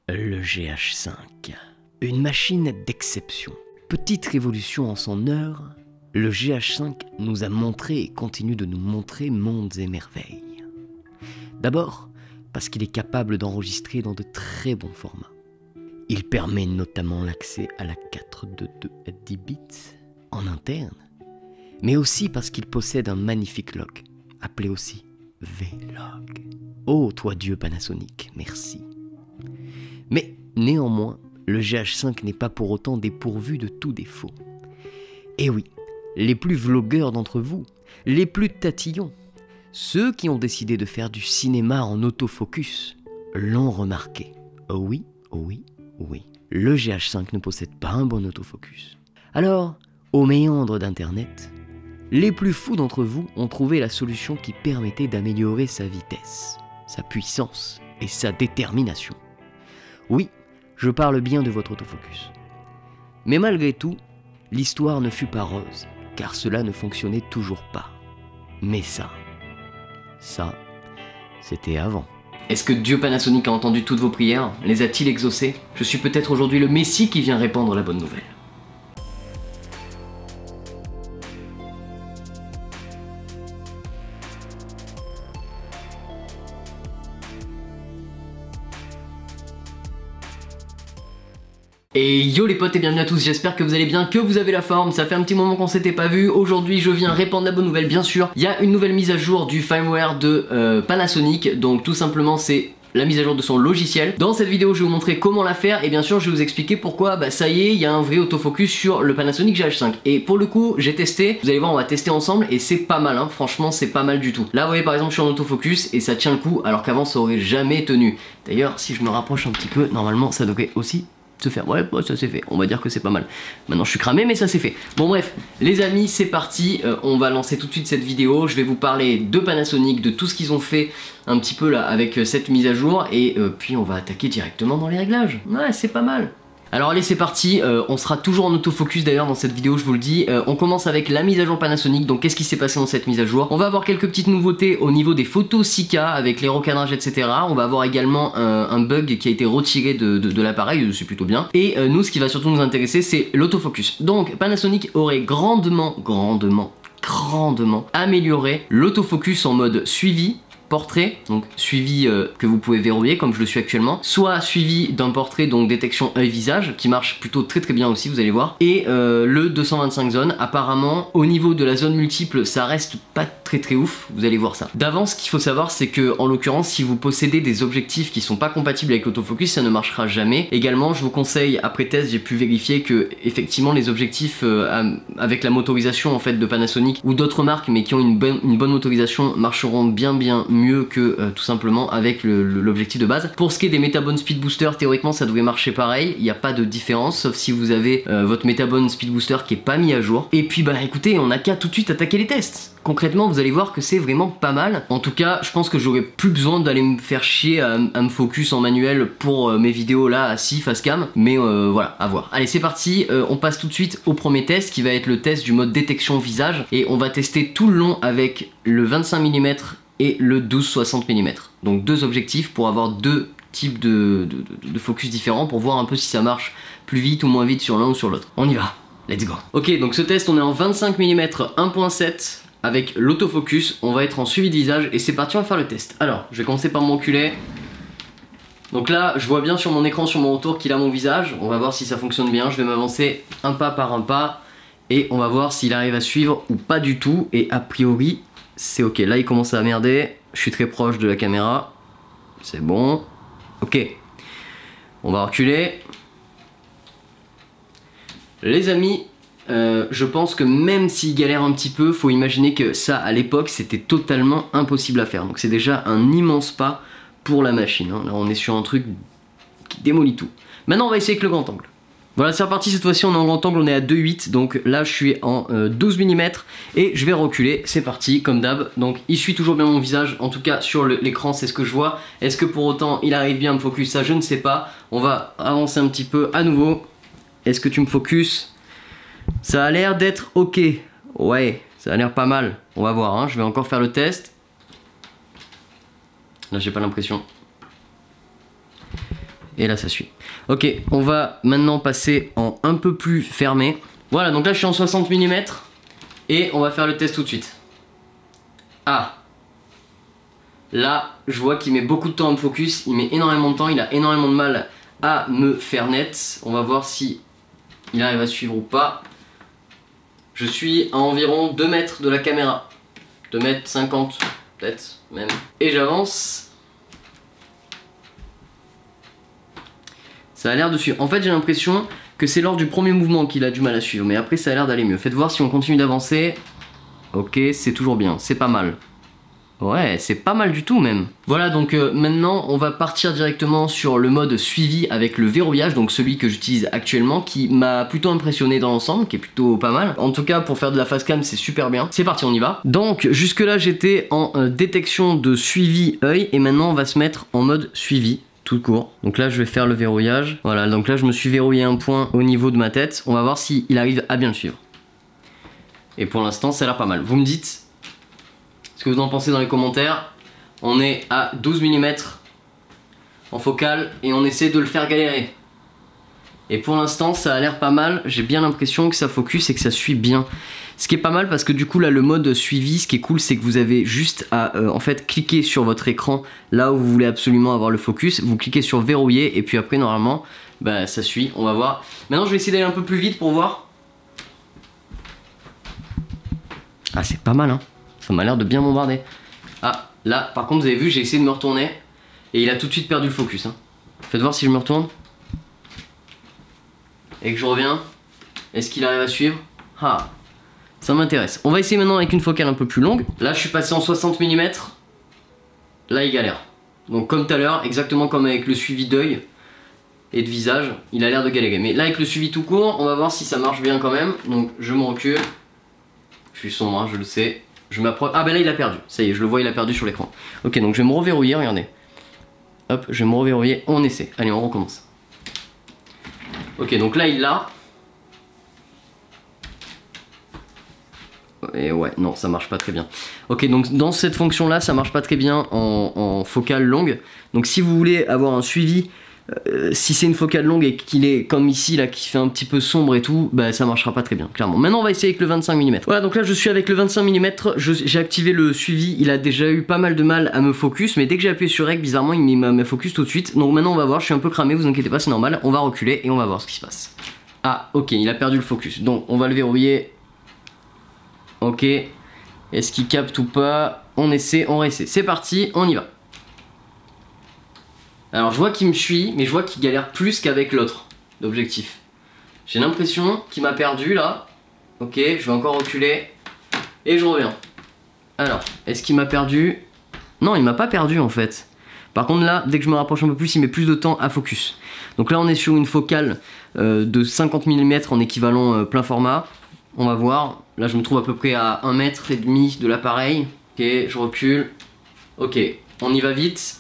Le GH5, une machine d'exception. Petite révolution en son heure, le GH5 nous a montré et continue de nous montrer mondes et merveilles. D'abord, parce qu'il est capable d'enregistrer dans de très bons formats. Il permet notamment l'accès à la 422 à 10 bits en interne, mais aussi parce qu'il possède un magnifique log, appelé aussi V-Log. Oh, toi Dieu Panasonic, merci. Mais néanmoins, le GH5 n'est pas pour autant dépourvu de tout défaut. Et oui, les plus vlogueurs d'entre vous, les plus tatillons, ceux qui ont décidé de faire du cinéma en autofocus, l'ont remarqué. Oh oui, oh oui, oh oui. Le GH5 ne possède pas un bon autofocus. Alors, aux méandres d'Internet, les plus fous d'entre vous ont trouvé la solution qui permettait d'améliorer sa vitesse, sa puissance et sa détermination. Oui, je parle bien de votre autofocus. Mais malgré tout, l'histoire ne fut pas rose, car cela ne fonctionnait toujours pas. Mais ça, c'était avant. Est-ce que Dieu Panasonic a entendu toutes vos prières? Les a-t-il exaucées? Je suis peut-être aujourd'hui le Messie qui vient répandre la bonne nouvelle. Et yo les potes et bienvenue à tous, j'espère que vous allez bien, que vous avez la forme, ça fait un petit moment qu'on s'était pas vu. Aujourd'hui je viens répandre la bonne nouvelle, bien sûr. Il y a une nouvelle mise à jour du firmware de Panasonic, donc tout simplement c'est la mise à jour de son logiciel. Dans cette vidéo je vais vous montrer comment la faire et bien sûr je vais vous expliquer pourquoi ça y est, il y a un vrai autofocus sur le Panasonic GH5. Et pour le coup j'ai testé, vous allez voir on va tester ensemble et c'est pas mal hein, franchement c'est pas mal du tout. Là vous voyez par exemple je suis en autofocus et ça tient le coup alors qu'avant ça aurait jamais tenu. D'ailleurs si je me rapproche un petit peu, normalement ça devrait aussi se faire. Ouais, ça c'est fait, on va dire que c'est pas mal. Maintenant je suis cramé mais ça c'est fait. Bon bref, les amis c'est parti, on va lancer tout de suite cette vidéo. Je vais vous parler de Panasonic, de tout ce qu'ils ont fait un petit peu là avec cette mise à jour et puis on va attaquer directement dans les réglages. Ouais c'est pas mal. Alors allez c'est parti, on sera toujours en autofocus d'ailleurs dans cette vidéo je vous le dis. On commence avec la mise à jour Panasonic, donc qu'est-ce qui s'est passé dans cette mise à jour? On va avoir quelques petites nouveautés au niveau des photos 6K avec les recadrages etc. On va avoir également un bug qui a été retiré de l'appareil, c'est plutôt bien. Et nous ce qui va surtout nous intéresser c'est l'autofocus. Donc Panasonic aurait grandement amélioré l'autofocus en mode suivi, portrait, donc suivi que vous pouvez verrouiller comme je le suis actuellement, soit suivi d'un portrait donc détection œil visage qui marche plutôt très bien aussi vous allez voir, et le 225 zones. Apparemment au niveau de la zone multiple ça reste pas très ouf, vous allez voir ça. D'avance ce qu'il faut savoir c'est que en l'occurrence si vous possédez des objectifs qui sont pas compatibles avec l'autofocus ça ne marchera jamais. Également je vous conseille, après test j'ai pu vérifier que effectivement les objectifs avec la motorisation en fait de Panasonic ou d'autres marques mais qui ont une bonne motorisation marcheront bien mieux que tout simplement avec l'objectif de base. Pour ce qui est des Metabone Speed Booster, théoriquement ça devrait marcher pareil, il n'y a pas de différence sauf si vous avez votre Metabone Speed Booster qui est pas mis à jour. Et puis écoutez, on n'a qu'à tout de suite attaquer les tests. Concrètement vous allez voir que c'est vraiment pas mal. En tout cas je pense que j'aurais plus besoin d'aller me faire chier à me focus en manuel pour mes vidéos là assis face cam, mais voilà, à voir. Allez c'est parti, on passe tout de suite au premier test qui va être le test du mode détection visage et on va tester tout le long avec le 25 mm et le 12-60 mm. Donc deux objectifs pour avoir deux types de focus différents pour voir un peu si ça marche plus vite ou moins vite sur l'un ou sur l'autre. On y va, let's go. Ok donc ce test on est en 25 mm 1.7 avec l'autofocus, on va être en suivi de visage et c'est parti on va faire le test. Alors je vais commencer par m'enculer. Donc là je vois bien sur mon écran sur mon retour qu'il a mon visage, on va voir si ça fonctionne bien, je vais m'avancer un pas par un pas et on va voir s'il arrive à suivre ou pas du tout et a priori c'est ok. Là il commence à merder, je suis très proche de la caméra, c'est bon, ok. On va reculer. Les amis, je pense que même s'il galère un petit peu, faut imaginer que ça à l'époque c'était totalement impossible à faire. Donc c'est déjà un immense pas pour la machine, hein. Là on est sur un truc qui démolit tout. Maintenant on va essayer avec le grand angle. Voilà c'est reparti, cette fois-ci on est en grand angle, on est à 2.8, donc là je suis en 12 mm et je vais reculer, c'est parti comme d'hab. Donc il suit toujours bien mon visage, en tout cas sur l'écran c'est ce que je vois. Est-ce que pour autant il arrive bien à me focus? Ça je ne sais pas, on va avancer un petit peu à nouveau. Est-ce que tu me focuses? Ça a l'air d'être ok, ouais ça a l'air pas mal, on va voir hein. Je vais encore faire le test. Là j'ai pas l'impression. Et là ça suit. Ok, on va maintenant passer en un peu plus fermé. Voilà, donc là je suis en 60 mm. Et on va faire le test tout de suite. Ah, là je vois qu'il met beaucoup de temps à me focus. Il met énormément de temps, il a énormément de mal à me faire net. On va voir si il arrive à suivre ou pas. Je suis à environ 2 mètres de la caméra. 2 mètres 50 peut-être même. Et j'avance. Ça a l'air de suivre. En fait j'ai l'impression que c'est lors du premier mouvement qu'il a du mal à suivre. Mais après ça a l'air d'aller mieux. Faites voir si on continue d'avancer. Ok, c'est toujours bien. C'est pas mal. Ouais, c'est pas mal du tout même. Voilà, donc maintenant on va partir directement sur le mode suivi avec le verrouillage, donc celui que j'utilise actuellement, qui m'a plutôt impressionné dans l'ensemble, qui est plutôt pas mal. En tout cas pour faire de la face cam c'est super bien. C'est parti, on y va. Donc jusque là j'étais en détection de suivi œil, et maintenant on va se mettre en mode suivi tout court. Donc là je vais faire le verrouillage. Voilà, donc là je me suis verrouillé un point au niveau de ma tête. On va voir s'il arrive à bien le suivre. Et pour l'instant ça a l'air pas mal. Vous me dites ce que vous en pensez dans les commentaires. On est à 12 mm en focale et on essaie de le faire galérer. Et pour l'instant ça a l'air pas mal. J'ai bien l'impression que ça focus et que ça suit bien. Ce qui est pas mal parce que du coup là le mode suivi, ce qui est cool c'est que vous avez juste à en fait cliquer sur votre écran là où vous voulez absolument avoir le focus. Vous cliquez sur verrouiller et puis après normalement bah, ça suit. On va voir. Maintenant je vais essayer d'aller un peu plus vite pour voir. Ah c'est pas mal hein. Ça m'a l'air de bien bombarder. Ah, là, par contre, vous avez vu, j'ai essayé de me retourner. Et il a tout de suite perdu le focus. Hein. Faites voir si je me retourne. Et que je reviens. Est-ce qu'il arrive à suivre? Ah, ça m'intéresse. On va essayer maintenant avec une focale un peu plus longue. Là, je suis passé en 60 mm. Là, il galère. Donc, comme tout à l'heure, exactement comme avec le suivi d'œil et de visage, il a l'air de galérer. Mais là, avec le suivi tout court, on va voir si ça marche bien quand même. Donc, je me recule. Je suis sombre, hein, je le sais. Je m'approche. Ah ben là il a perdu, ça y est, je le vois, il a perdu sur l'écran. Ok, donc je vais me reverrouiller, regardez. Hop, je vais me reverrouiller, on essaie. Allez, on recommence. Ok, donc là il l'a. Et ouais, non, ça marche pas très bien. Ok, donc dans cette fonction là, ça marche pas très bien en focale longue. Donc si vous voulez avoir un suivi, si c'est une focale longue et qu'il est comme ici là qui fait un petit peu sombre et tout, bah ça marchera pas très bien clairement. Maintenant on va essayer avec le 25 mm. Voilà, donc là je suis avec le 25 mm, j'ai activé le suivi, il a déjà eu pas mal de mal à me focus, mais dès que j'ai appuyé sur REC, bizarrement il me focus tout de suite. Donc maintenant on va voir, je suis un peu cramé, vous inquiétez pas, c'est normal, on va reculer et on va voir ce qui se passe. Ah ok, il a perdu le focus, donc on va le verrouiller. Ok, est-ce qu'il capte ou pas? On essaie, on réessaie, c'est parti, on y va. Alors je vois qu'il me suit, mais je vois qu'il galère plus qu'avec l'autre d'objectif. J'ai l'impression qu'il m'a perdu là. Ok, je vais encore reculer. Et je reviens. Alors, est-ce qu'il m'a perdu? Non, il m'a pas perdu en fait. Par contre là, dès que je me rapproche un peu plus, il met plus de temps à focus. Donc là on est sur une focale de 50 mm en équivalent plein format. On va voir. Là je me trouve à peu près à 1,5 m de l'appareil. Ok, je recule. Ok, on y va vite.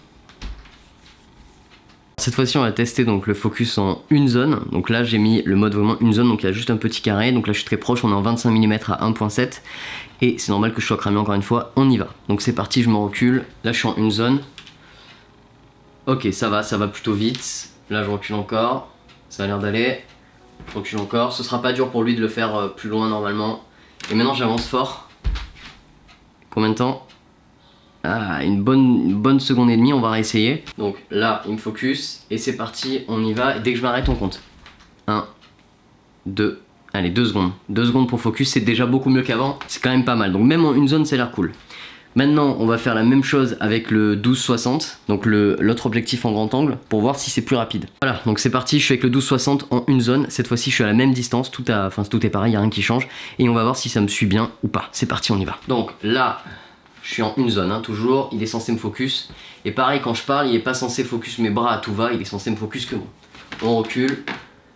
Cette fois-ci on va tester donc le focus en une zone. Donc là j'ai mis le mode vraiment une zone, donc il y a juste un petit carré. Donc là je suis très proche, on est en 25 mm à 1.7. Et c'est normal que je sois cramé encore une fois, on y va. Donc c'est parti, je me recule. Là je suis en une zone. Ok, ça va plutôt vite. Là je recule encore, ça a l'air d'aller. Je recule encore, ce sera pas dur pour lui de le faire plus loin normalement. Et maintenant j'avance fort. Combien de temps? Ah, une bonne seconde et demie, on va réessayer. Donc là, il me focus, et c'est parti, on y va. Et dès que je m'arrête, on compte. 1, 2, allez, 2 secondes. 2 secondes pour focus, c'est déjà beaucoup mieux qu'avant. C'est quand même pas mal, donc même en une zone, ça a l'air cool. Maintenant, on va faire la même chose avec le 12-60, donc l'autre objectif en grand angle, pour voir si c'est plus rapide. Voilà, donc c'est parti, je suis avec le 12-60 en une zone. Cette fois-ci, je suis à la même distance, tout est pareil, il n'y a rien qui change. Et on va voir si ça me suit bien ou pas. C'est parti, on y va. Donc là... je suis en une zone, hein, toujours, il est censé me focus. Et pareil, quand je parle, il est pas censé focus mes bras à tout va, il est censé me focus que moi. On recule.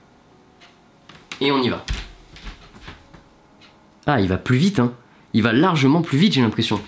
Et on y va. Ah, il va plus vite, hein. Il va largement plus vite, j'ai l'impression.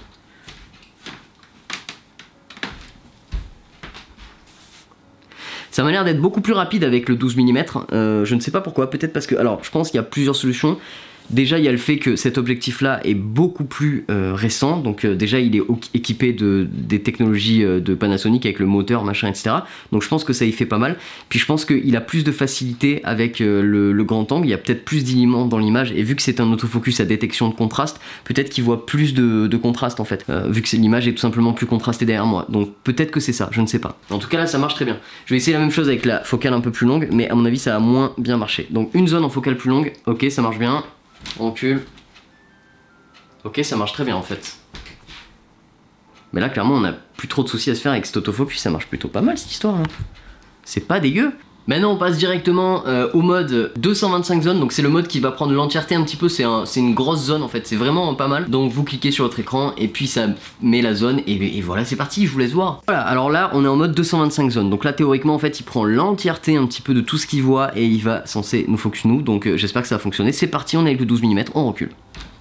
Ça m'a l'air d'être beaucoup plus rapide avec le 12 mm. Je ne sais pas pourquoi, peut-être parce que... alors, je pense qu'il y a plusieurs solutions. Déjà il y a le fait que cet objectif là est beaucoup plus récent, donc déjà il est équipé des technologies de Panasonic avec le moteur machin etc, donc je pense que ça y fait pas mal. Puis je pense qu'il a plus de facilité avec le grand angle, il y a peut-être plus d'éléments dans l'image, et vu que c'est un autofocus à détection de contraste, peut-être qu'il voit plus de contraste en fait, vu que l'image est tout simplement plus contrastée derrière moi, donc peut-être que c'est ça, je ne sais pas. En tout cas là ça marche très bien. Je vais essayer la même chose avec la focale un peu plus longue, mais à mon avis ça a moins bien marché. Donc une zone en focale plus longue, ok ça marche bien. On recule. Ok, ça marche très bien en fait. Mais là, clairement, on a plus trop de soucis à se faire avec cet autofocus. Ça marche plutôt pas mal cette histoire là. C'est pas dégueu. Maintenant, on passe directement au mode 225 zones. Donc, c'est le mode qui va prendre l'entièreté un petit peu. C'est une grosse zone en fait. C'est vraiment pas mal. Donc, vous cliquez sur votre écran et puis ça met la zone. Et voilà, c'est parti. Je vous laisse voir. Voilà, alors là, on est en mode 225 zones. Donc là, théoriquement, en fait, il prend l'entièreté un petit peu de tout ce qu'il voit et il va censé nous focus nous. Donc, j'espère que ça va fonctionner. C'est parti, on est avec le 12 mm. On recule.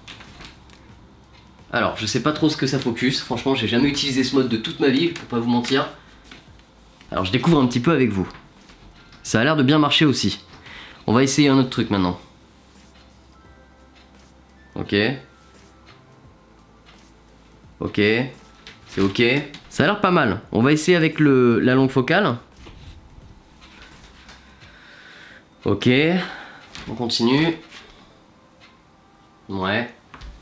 Alors, je sais pas trop ce que ça focus. Franchement, j'ai jamais utilisé ce mode de toute ma vie, pour pas vous mentir. Alors, je découvre un petit peu avec vous. Ça a l'air de bien marcher aussi. On va essayer un autre truc maintenant. Ok. Ok. C'est ok. Ça a l'air pas mal. On va essayer avec la longue focale. Ok. On continue. Ouais.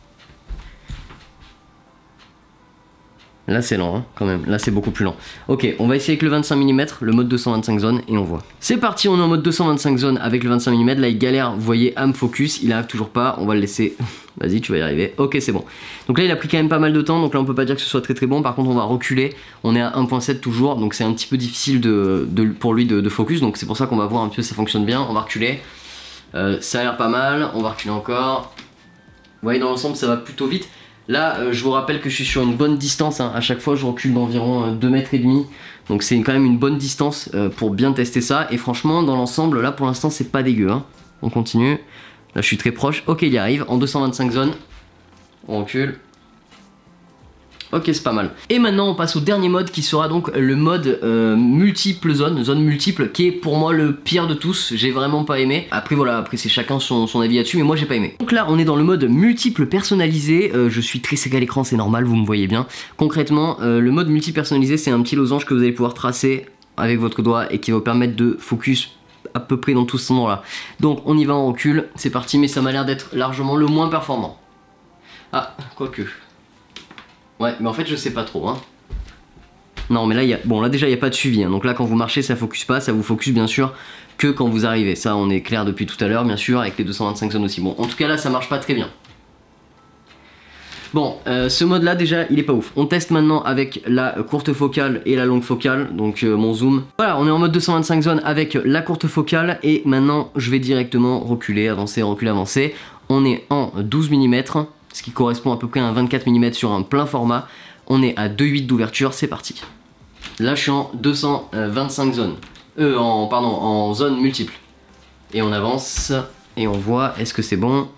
Là c'est lent hein, quand même, là c'est beaucoup plus lent. Ok, on va essayer avec le 25 mm, le mode 225 zones et on voit. C'est parti, on est en mode 225 zones avec le 25 mm, là il galère, vous voyez, à me focus, il arrive toujours pas, on va le laisser, vas-y tu vas y arriver, ok c'est bon. Donc là il a pris quand même pas mal de temps, donc là on peut pas dire que ce soit très très bon, par contre on va reculer, on est à 1.7 toujours, donc c'est un petit peu difficile pour lui de focus, donc c'est pour ça qu'on va voir un peu si ça fonctionne bien, on va reculer. Ça a l'air pas mal, on va reculer encore. Vous voyez dans l'ensemble ça va plutôt vite. Là, je vous rappelle que je suis sur une bonne distance, hein. À chaque fois je recule d'environ 2 mètres et demi, donc c'est quand même une bonne distance pour bien tester ça, et franchement dans l'ensemble là pour l'instant c'est pas dégueu, hein. On continue, là je suis très proche, ok il y arrive, en 225 zones, on recule. Ok c'est pas mal. Et maintenant on passe au dernier mode qui sera donc le mode multiple zone multiple, qui est pour moi le pire de tous, j'ai vraiment pas aimé. Après voilà, après c'est chacun son avis là-dessus, mais moi j'ai pas aimé. Donc là on est dans le mode multiple personnalisé, je suis très sec à l'écran, c'est normal, vous me voyez bien. Concrètement, le mode multiple personnalisé c'est un petit losange que vous allez pouvoir tracer avec votre doigt et qui va vous permettre de focus à peu près dans tout ce endroit là. Donc on y va en recul, c'est parti, mais ça m'a l'air d'être largement le moins performant. Ah, quoique... Ouais, mais en fait je sais pas trop hein. Non mais là bon là déjà il n'y a pas de suivi hein. Donc là quand vous marchez ça focus pas, ça vous focus bien sûr que quand vous arrivez. Ça on est clair depuis tout à l'heure bien sûr, avec les 225 zones aussi. Bon en tout cas là ça marche pas très bien. Bon ce mode là déjà il est pas ouf. On teste maintenant avec la courte focale et la longue focale. Donc mon zoom. Voilà, on est en mode 225 zones avec la courte focale. Et maintenant je vais directement reculer, avancer, reculer, avancer. On est en 12 mm, ce qui correspond à peu près à un 24 mm sur un plein format. On est à 2.8 d'ouverture, c'est parti. Là je suis en 225 zones. En zone multiple. Et on avance et on voit, est-ce que c'est bon?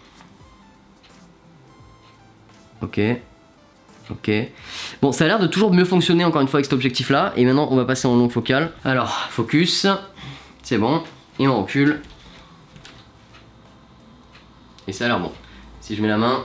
Ok. Ok. Bon, ça a l'air de toujours mieux fonctionner encore une fois avec cet objectif là. Et maintenant on va passer en longue focale. Alors, focus. C'est bon. Et on recule. Et ça a l'air bon. Si je mets la main...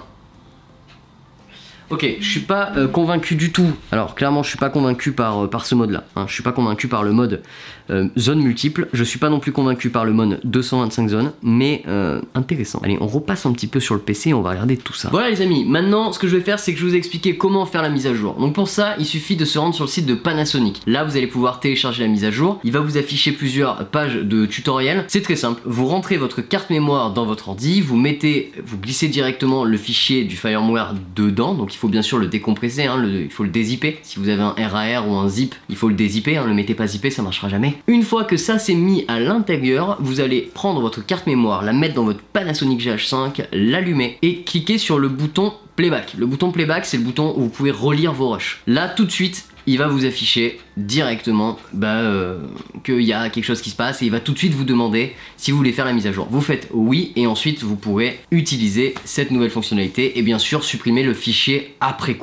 Ok, je suis pas convaincu du tout. Alors clairement je suis pas convaincu par ce mode là hein. Je suis pas convaincu par le mode zone multiple. Je suis pas non plus convaincu par le mode 225 zones. Mais intéressant. Allez on repasse un petit peu sur le PC et on va regarder tout ça. Voilà les amis, maintenant ce que je vais faire c'est que je vais vous expliquer comment faire la mise à jour. Donc pour ça il suffit de se rendre sur le site de Panasonic. Là vous allez pouvoir télécharger la mise à jour. Il va vous afficher plusieurs pages de tutoriel. C'est très simple, vous rentrez votre carte mémoire dans votre ordi. Vous glissez directement le fichier du firmware dedans. Donc il faut bien sûr le décompresser, hein, il faut le dézipper. Si vous avez un RAR ou un zip, il faut le dézipper, hein, le mettez pas zippé, ça marchera jamais. Une fois que ça c'est mis à l'intérieur, vous allez prendre votre carte mémoire, la mettre dans votre Panasonic GH5, l'allumer et cliquer sur le bouton playback. Le bouton playback c'est le bouton où vous pouvez relire vos rushs. Là tout de suite il va vous afficher directement qu'il y a quelque chose qui se passe et il va tout de suite vous demander si vous voulez faire la mise à jour. Vous faites oui et ensuite vous pourrez utiliser cette nouvelle fonctionnalité et bien sûr supprimer le fichier après coup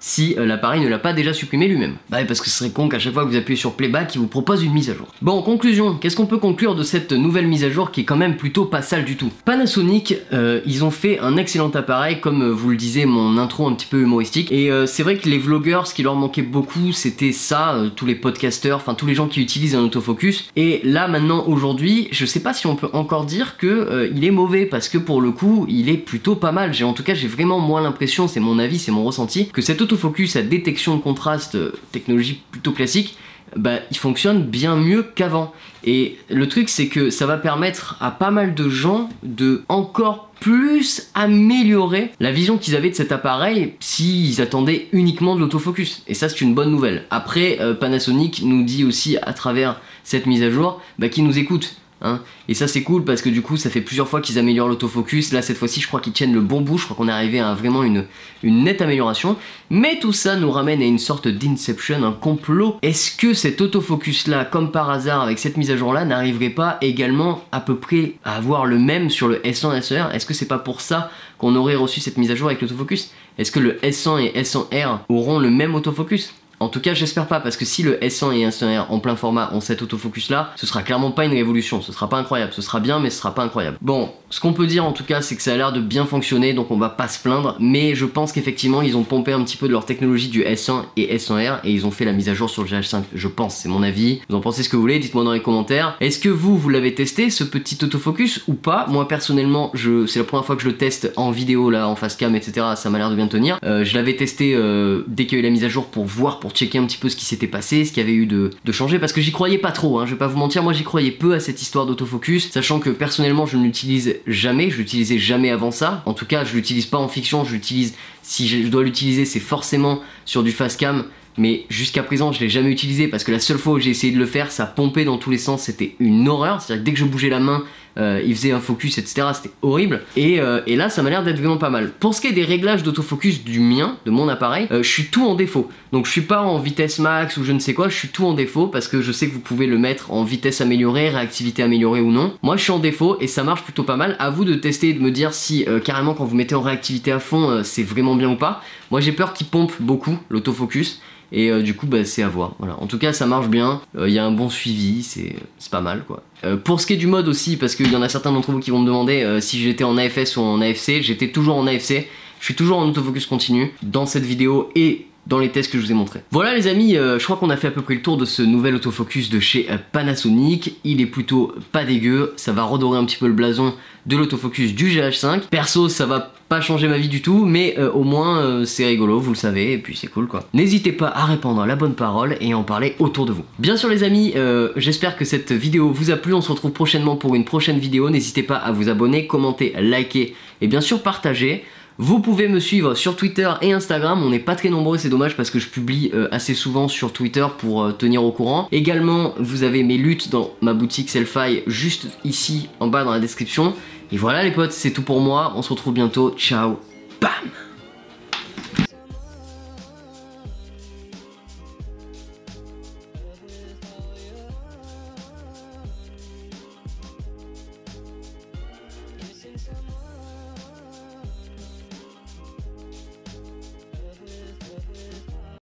si l'appareil ne l'a pas déjà supprimé lui-même. Bah ouais, parce que ce serait con qu'à chaque fois que vous appuyez sur playback, il vous propose une mise à jour. Bon, en conclusion, qu'est-ce qu'on peut conclure de cette nouvelle mise à jour qui est quand même plutôt pas sale du tout? Panasonic, ils ont fait un excellent appareil, comme vous le disait mon intro un petit peu humoristique, et c'est vrai que les vlogueurs, ce qui leur manquait beaucoup, c'était ça, tous les podcasteurs, enfin tous les gens qui utilisent un autofocus, et là maintenant aujourd'hui, je sais pas si on peut encore dire que il est mauvais, parce que pour le coup, il est plutôt pas mal. En tout cas, j'ai vraiment moins l'impression, c'est mon avis, c'est mon ressenti, que cet autofocus à détection de contraste, technologie plutôt classique, bah, il fonctionne bien mieux qu'avant. Et le truc, c'est que ça va permettre à pas mal de gens de encore plus améliorer la vision qu'ils avaient de cet appareil s'ils attendaient uniquement de l'autofocus. Et ça, c'est une bonne nouvelle. Après, Panasonic nous dit aussi à travers cette mise à jour bah, qu'ils nous écoutent. Hein. Et ça c'est cool parce que du coup ça fait plusieurs fois qu'ils améliorent l'autofocus. Là cette fois-ci je crois qu'ils tiennent le bon bout, je crois qu'on est arrivé à vraiment une nette amélioration. Mais tout ça nous ramène à une sorte d'inception, un complot. Est-ce que cet autofocus là, comme par hasard avec cette mise à jour là, n'arriverait pas également à peu près à avoir le même sur le S100 et S1R? Est-ce que c'est pas pour ça qu'on aurait reçu cette mise à jour avec l'autofocus? Est-ce que le S100 et S100R auront le même autofocus? En tout cas, j'espère pas, parce que si le S100 et S1R en plein format ont cet autofocus là, ce sera clairement pas une révolution, ce sera pas incroyable, ce sera bien mais ce sera pas incroyable. Bon, ce qu'on peut dire en tout cas, c'est que ça a l'air de bien fonctionner, donc on va pas se plaindre, mais je pense qu'effectivement ils ont pompé un petit peu de leur technologie du S100 et S100R et ils ont fait la mise à jour sur le GH5, je pense, c'est mon avis. Vous en pensez ce que vous voulez, dites-moi dans les commentaires. Est-ce que vous l'avez testé ce petit autofocus ou pas? Moi personnellement, c'est la première fois que je le teste en vidéo là, en face cam, etc. Ça m'a l'air de bien tenir. Je l'avais testé dès qu'il y a eu la mise à jour pour voir, pour checker un petit peu ce qui s'était passé, ce qu'il y avait eu de changé, parce que j'y croyais pas trop, hein, je vais pas vous mentir, moi j'y croyais peu à cette histoire d'autofocus, sachant que personnellement je ne l'utilise jamais, je l'utilisais jamais avant ça, en tout cas je l'utilise pas en fiction, je l'utilise, si je dois l'utiliser c'est forcément sur du fast cam, mais jusqu'à présent je l'ai jamais utilisé parce que la seule fois où j'ai essayé de le faire, ça pompait dans tous les sens, c'était une horreur, c'est-à-dire que dès que je bougeais la main, il faisait un focus, etc. C'était horrible. Et là, ça m'a l'air d'être vraiment pas mal. Pour ce qui est des réglages d'autofocus du mien, de mon appareil, je suis tout en défaut. Donc je suis pas en vitesse max ou je ne sais quoi, je suis tout en défaut parce que je sais que vous pouvez le mettre en vitesse améliorée, réactivité améliorée ou non. Moi, je suis en défaut et ça marche plutôt pas mal. À vous de tester et de me dire si carrément quand vous mettez en réactivité à fond, c'est vraiment bien ou pas. Moi, j'ai peur qu'il pompe beaucoup l'autofocus. Et du coup bah, c'est à voir, voilà. En tout cas ça marche bien, il y a un bon suivi, c'est pas mal quoi. Pour ce qui est du mode aussi, parce qu'il y en a certains d'entre vous qui vont me demander si j'étais en AFS ou en AFC, j'étais toujours en AFC, je suis toujours en autofocus continu dans cette vidéo et dans les tests que je vous ai montrés. Voilà les amis, je crois qu'on a fait à peu près le tour de ce nouvel autofocus de chez Panasonic. Il est plutôt pas dégueu, ça va redorer un petit peu le blason de l'autofocus du GH5. Perso ça va pas changer ma vie du tout, mais au moins c'est rigolo, vous le savez, et puis c'est cool quoi. N'hésitez pas à répandre la bonne parole et à en parler autour de vous. Bien sûr les amis, j'espère que cette vidéo vous a plu, on se retrouve prochainement pour une prochaine vidéo. N'hésitez pas à vous abonner, commenter, liker et bien sûr partager. Vous pouvez me suivre sur Twitter et Instagram, on n'est pas très nombreux, c'est dommage parce que je publie assez souvent sur Twitter pour tenir au courant. Également, vous avez mes luttes dans ma boutique Selfie juste ici en bas dans la description. Et voilà les potes, c'est tout pour moi, on se retrouve bientôt, ciao.